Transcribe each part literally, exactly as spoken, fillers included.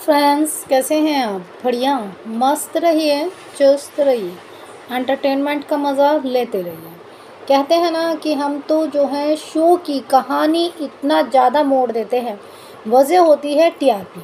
Friends, कैसे हैं आप? बढ़िया, मस्त रहिए, चुस्त रहिए, एंटरटेनमेंट का मज़ा लेते रहिए। कहते हैं ना कि हम तो जो है शो की कहानी इतना ज़्यादा मोड़ देते हैं, वजह होती है टीआरपी।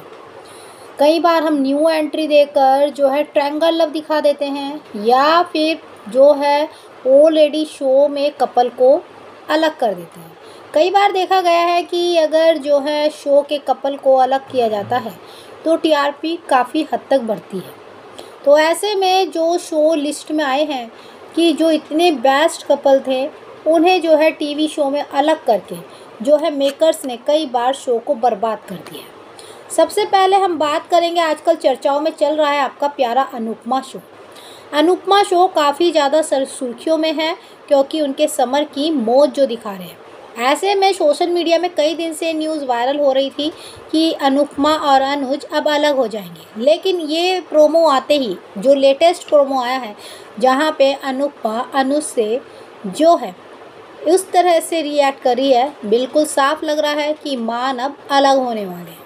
कई बार हम न्यू एंट्री देकर जो है ट्रायंगल लव दिखा देते हैं, या फिर जो है ऑलरेडी शो में कपल को अलग कर देते हैं। कई बार देखा गया है कि अगर जो है शो के कपल को अलग किया जाता है तो टीआरपी काफ़ी हद तक बढ़ती है। तो ऐसे में जो शो लिस्ट में आए हैं कि जो इतने बेस्ट कपल थे, उन्हें जो है टीवी शो में अलग करके जो है मेकर्स ने कई बार शो को बर्बाद कर दिया है। सबसे पहले हम बात करेंगे, आजकल चर्चाओं में चल रहा है आपका प्यारा अनुपमा शो। अनुपमा शो काफ़ी ज़्यादा सुर्खियों में है क्योंकि उनके समर की मौज जो दिखा रहे हैं। ऐसे में सोशल मीडिया में कई दिन से न्यूज़ वायरल हो रही थी कि अनुपमा और अनुज अब अलग हो जाएंगे, लेकिन ये प्रोमो आते ही जो लेटेस्ट प्रोमो आया है, जहाँ पे अनुपमा अनुज से जो है उस तरह से रिएक्ट कर रही है, बिल्कुल साफ लग रहा है कि मान अब अलग होने वाले हैं।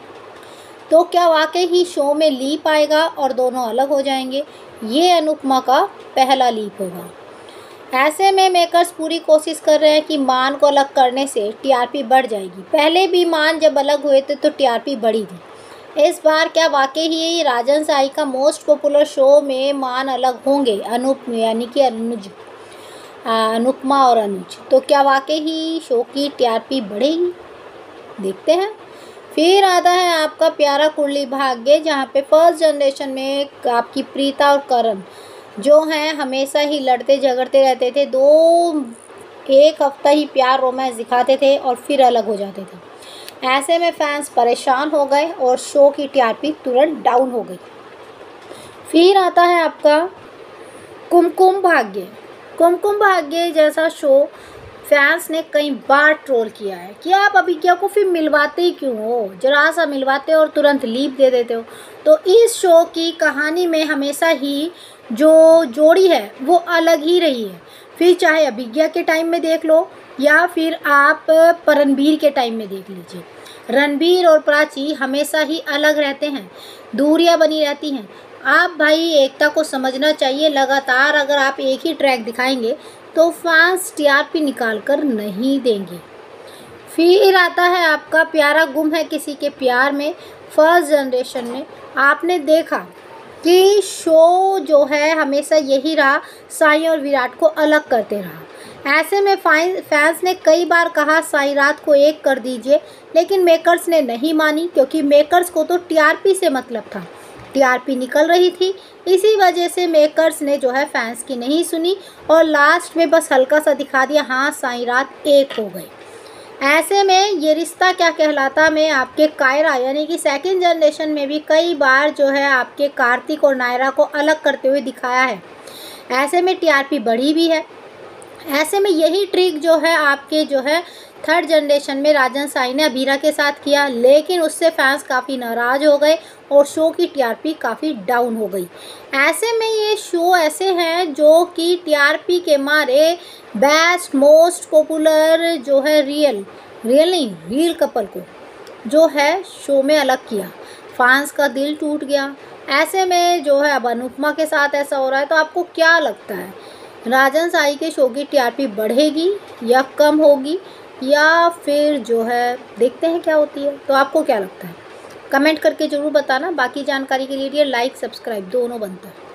तो क्या वाकई ही शो में लीप आएगा और दोनों अलग हो जाएंगे? ये अनुपमा का पहला लीप होगा। ऐसे में मेकर्स पूरी कोशिश कर रहे हैं कि मान को अलग करने से टीआरपी बढ़ जाएगी। पहले भी मान जब अलग हुए थे तो टीआरपी बढ़ी थी। इस बार क्या वाकई ही राजन साई का मोस्ट पॉपुलर शो में मान अलग होंगे, अनूप यानी कि अनुज अनुपमा और अनुज? तो क्या वाकई ही शो की टीआरपी बढ़ेगी? देखते हैं। फिर आता है आपका प्यारा कुंडली भाग्य, जहाँ पे फर्स्ट जनरेशन में आपकी प्रीता और करण जो हैं हमेशा ही लड़ते झगड़ते रहते थे। दो एक हफ्ता ही प्यार रोमांस दिखाते थे और फिर अलग हो जाते थे। ऐसे में फैंस परेशान हो गए और शो की टीआरपी तुरंत डाउन हो गई। फिर आता है आपका कुमकुम भाग्य। कुमकुम भाग्य जैसा शो फैंस ने कई बार ट्रोल किया है कि आप अभिज्ञा को फिर मिलवाते ही क्यों हो, जरा सा मिलवाते हो और तुरंत लीप दे देते हो। तो इस शो की कहानी में हमेशा ही जो जोड़ी है वो अलग ही रही है। फिर चाहे अभिज्ञा के टाइम में देख लो या फिर आप रणबीर के टाइम में देख लीजिए, रणबीर और प्राची हमेशा ही अलग रहते हैं, दूरियां बनी रहती हैं। आप भाई एकता को समझना चाहिए। लगातार अगर आप एक ही ट्रैक दिखाएंगे तो फैंस टीआरपी निकाल कर नहीं देंगे। फिर आता है आपका प्यारा गुम है किसी के प्यार में। फर्स्ट जनरेशन में आपने देखा कि शो जो है हमेशा यही रहा, साई और विराट को अलग करते रहा। ऐसे में फैंस ने कई बार कहा साई रात को एक कर दीजिए, लेकिन मेकर्स ने नहीं मानी क्योंकि मेकर्स को तो टीआरपी से मतलब था, टीआरपी निकल रही थी। इसी वजह से मेकर्स ने जो है फैंस की नहीं सुनी और लास्ट में बस हल्का सा दिखा दिया, हाँ साई रात एक हो गई। ऐसे में ये रिश्ता क्या कहलाता में आपके कायरा यानी कि सेकंड जनरेशन में भी कई बार जो है आपके कार्तिक और नायरा को अलग करते हुए दिखाया है। ऐसे में टीआरपी बढ़ी भी है। ऐसे में यही ट्रिक जो है आपके जो है थर्ड जनरेशन में राजन साई ने अबीरा के साथ किया, लेकिन उससे फैंस काफ़ी नाराज़ हो गए और शो की टीआरपी काफ़ी डाउन हो गई। ऐसे में ये शो ऐसे हैं जो कि टीआरपी के मारे बेस्ट मोस्ट पॉपुलर जो है रियल रियल नहीं रियल कपल को जो है शो में अलग किया, फैंस का दिल टूट गया। ऐसे में जो है अब अनुपमा के साथ ऐसा हो रहा है। तो आपको क्या लगता है, राजन साई के शो की टीआरपी बढ़ेगी या कम होगी, या फिर जो है देखते हैं क्या होती है? तो आपको क्या लगता है, कमेंट करके ज़रूर बताना। बाकी जानकारी के लिए लाइक सब्सक्राइब दोनों बनता है।